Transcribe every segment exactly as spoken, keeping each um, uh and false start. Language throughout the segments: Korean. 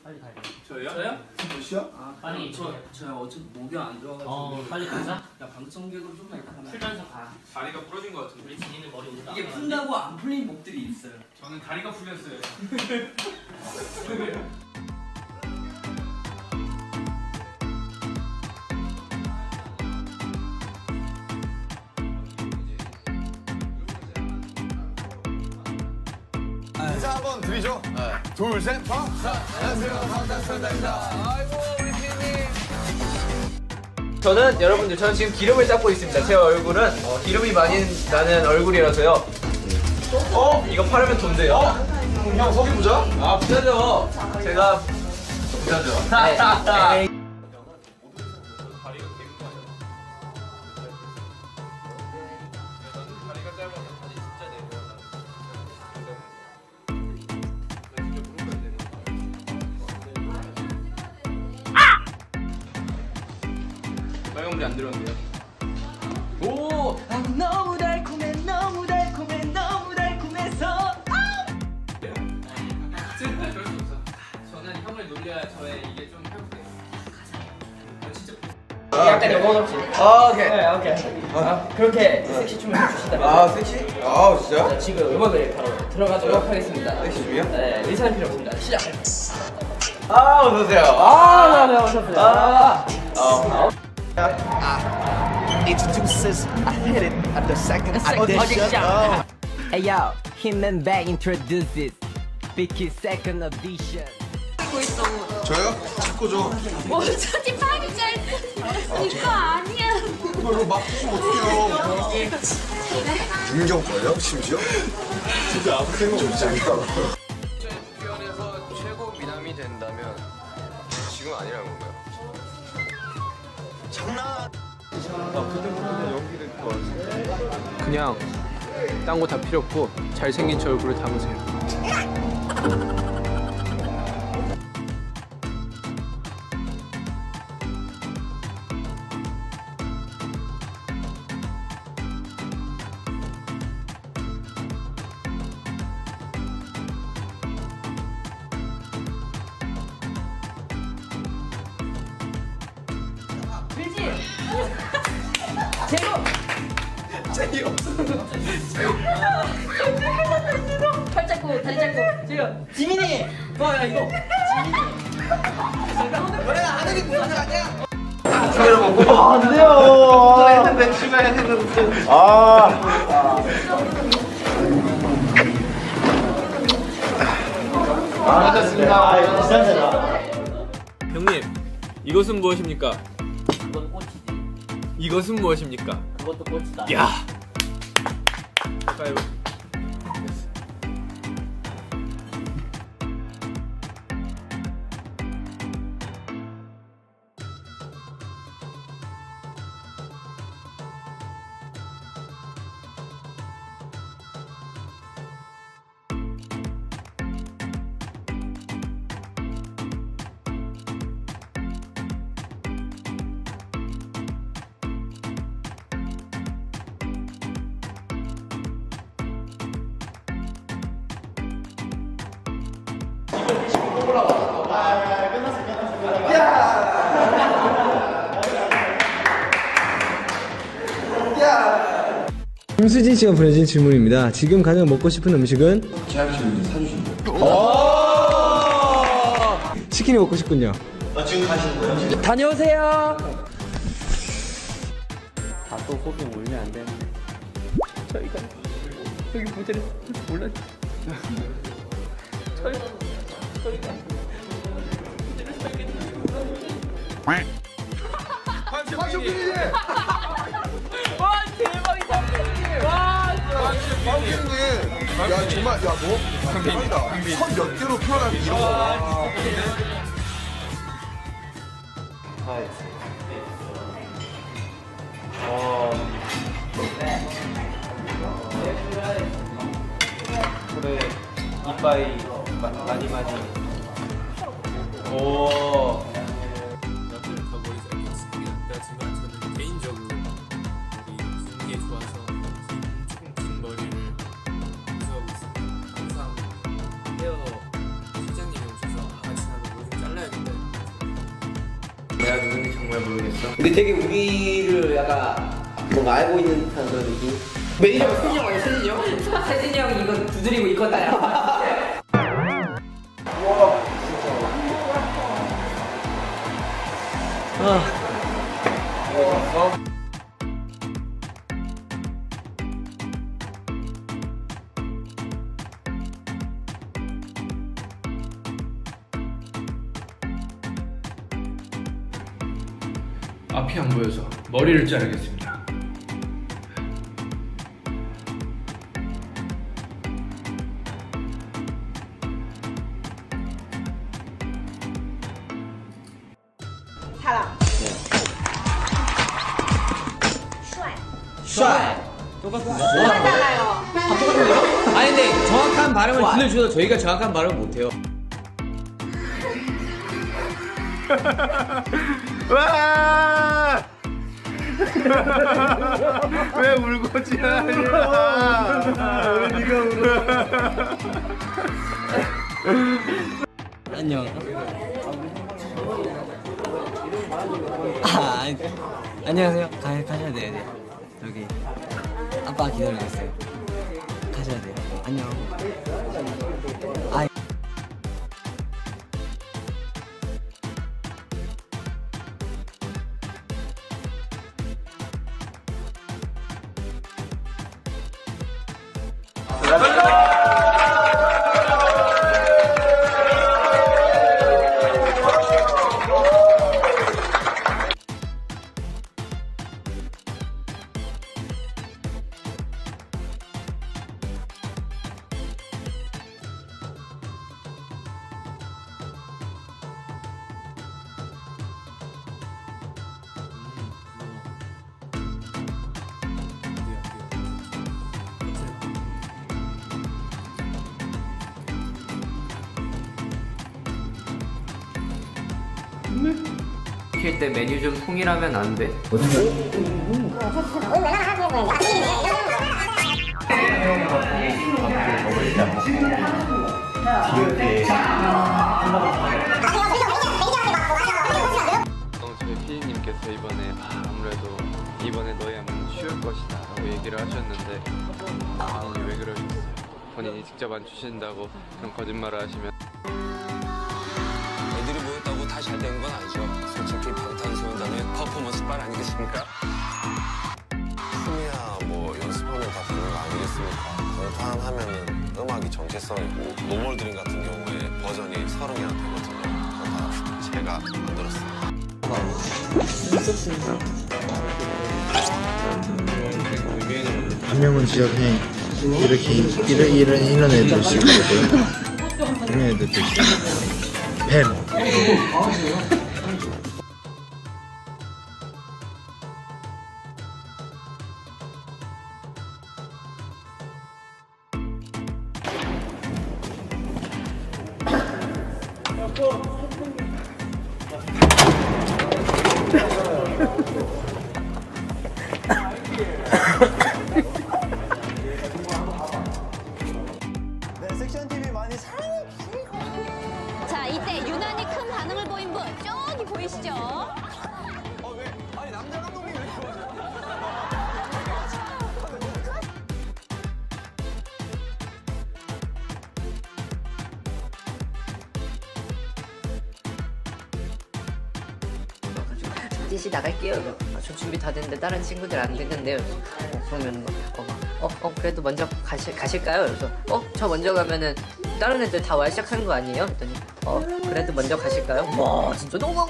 빨리 가야 돼. 저요? 저요? 몇 시야? 아, 빨리. 저 저요 어차피 목이 안 좋아가지고. 어, 빨리 가자. 야 방청객으로 좀만 이따 가면. 풀면서 가. 다리가 부러진 것 같은데. 우리 진이는 머리 오늘 이게 푼다고 안 풀린 목들이 있어요. 저는 다리가 풀렸어요. 인사 한번 드리죠. 네. 둘, 셋, 파. 안녕하세요, 방탄소년단입니다. 아이고 우리 피디님. 저는 여러분들 저는 지금 기름을 닦고 있습니다. 제 얼굴은 어, 기름이 많이 나는 얼굴이라서요. 어? 이거 팔으면 돈 돼요. 어? 형 석유 부자? 아 부자죠. 제가 부자죠. 네. 네. 빨간불이 안 들어온대요. 오! 아, 너무 달콤해 너무 달콤해 너무 달콤해서 저는 형을 놀려야 저의 이게 좀 회복돼요. 진짜. 약간 영혼 없지? 아 오케이 네, 오케이 아, 그렇게 섹시 춤을 해주신다면 아 섹시? 아 진짜? 자, 지금 음악을 바로 들어가도록 하겠습니다. 섹시 중이야? 네 의사는 필요 없습니다. 시작할게요. 아 어서오세요. 아 네, 오셨어요. 아, 어. Introduces a hit it at the second audition. Oh. Hey yo, him and back introduces Vicky second audition. 저요? 자꾸 저. 어차피 파리 짤 이거 아니야. 이거 막 쓰면 어떡해요. 윤경 거예요? 심지어? 진짜 아무 생각 없지 않다. 주변에서 최고 미남이 된다면 지금 아니라는 건가요? 장난. 그냥 딴 거 다 필요 없고 잘생긴 제 얼굴을 담으세요. 팔 잡고 다리 잡고 지금 지민이 뭐야 이거 너네가 하늘이 무슨 아니야? 아, 안 돼요. 했는데 추가해 했는데. 아. 아, 반갑습니다. 지난주다. 형님, 이것은 무엇입니까? 그건 꽃이지. 이것은 무엇입니까? 그것도 꽃이다. 야. 빨리. 김수진 씨가 보내준 질문입니다. 지금 가장 먹고 싶은 음식은? 제가 지금 사주신 거예요. 치킨이 먹고 싶군요. 아 지금 가시는 거예요? 다녀오세요. 다또 호흡이 울면 안 되는데. 저희가 여기 무대를 몰랐. 저희 저희가 무대를 설계했는데. 황쇼빈이. 와 대박이다. 와 황쇼빈이. 야 정말 야 너 대박이다. 선 몇 개로 표현하면 이런 거. 와. 그래 이빠이 많이 많이. 오. 남들은 더 머리 잘 깎는 게 낫다지만 저는 개인적으로 머리 긴 게 좋아서 조금 긴 머리를 구성하고 있습니다. 항상 헤어 실장님이 오셔서 같이 나도 요즘 정말 모르겠어. 근데 되게 우리를 약간 뭔가 알고 있는 듯한 그런 느낌. 매니저가 세진이 형 아니야, 세진이 형? 세진이 형이 이거 두드리고 있거든. 앞이 안 보여서 머리를 자르겠습니다. 사람. 슈아이. 똑같잖아요. 아니 근데 정확한 발음을 들려주셔도 저희가 정확한 발음을 못해요. 와! 왜 울고지야? 왜 네가 울어? 안녕. 아, 아니, 안녕하세요. 가, 가셔야 돼요. 네. 여기 아빠 기다리고 있어요. 가셔야 돼요. 안녕. 아. 시킬 때 메뉴 좀 통일하면 안 돼? 저희 피디님께서 이번에 아무래도 이번에 너희 한번 쉬울 것이다 라고 얘기를 하셨는데 본인이 왜 그러셨어요? 본인이 직접 안 주신다고 그런 거짓말을 하시면 애들이 모였다고 다 잘 된 건 아니죠. 솔직히 방탄소년단의 퍼포먼스빨 아니겠습니까? 춤이야 뭐 연습하면 다 되는 거 아니겠습니까? 방탄하면은 음악이 정체성이고 노멀드림 같은 경우에 버전이 서른 개나 되거든요. 그거 다 제가 만들었어요. 한 명은 진짜 그냥 이렇게 이런 이런 이런 애들 싫거든. 이런 애들도 싫어. 뱀. 네, 섹션 티비 많이 사랑해 주세요. 자, 이때 유난히 큰 반응을 보인 분 저기 보이시죠? 어, 왜? 아니, 남자 감독님 왜 이렇게 맞아요? 셋이 나갈게요. 아, 저 준비 다 됐는데 다른 친구들 안 됐는데요. 어, 그러면 어, 어, 어 그래도 먼저 가시, 가실까요? 그래서 어 저 먼저 가면은 다른 애들 다 와 시작하는 거 아니에요? 그랬더니 어 그래도 먼저 가실까요? 와 진짜 너무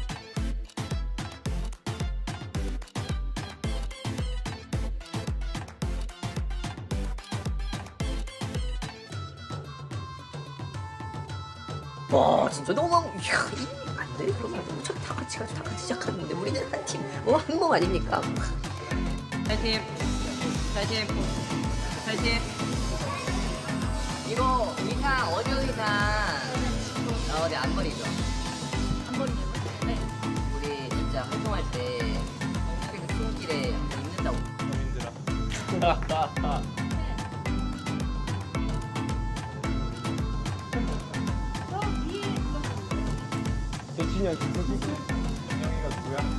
와 진짜 너무 안돼 그러면 어차피 다 같이 가서 다 같이 시작하는 건데 우리는 한 팀, 어, 한 몸 아닙니까? 파이팅! 파이팅! 파이팅! 이거 의상 어디 의상? 아 어디 앞머리죠? 앞머리요? 네. 우리 진짜 활동할 때 그 손길에 입는다고. 힘들어. 재진이 형, 재진이 형이가 누구야?